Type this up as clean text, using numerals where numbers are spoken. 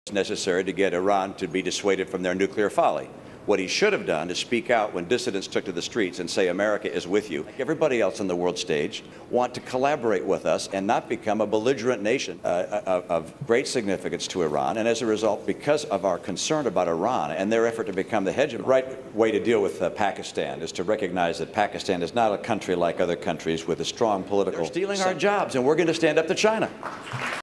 necessary to get Iran to be dissuaded from their nuclear folly. What he should have done is speak out when dissidents took to the streets and say, America is with you. Everybody else on the world stage want to collaborate with us and not become a belligerent nation of great significance to Iran. And as a result, because of our concern about Iran and their effort to become the hegemon, the right way to deal with Pakistan is to recognize that Pakistan is not a country like other countries with a strong political... They're stealing our jobs, and we're going to stand up to China.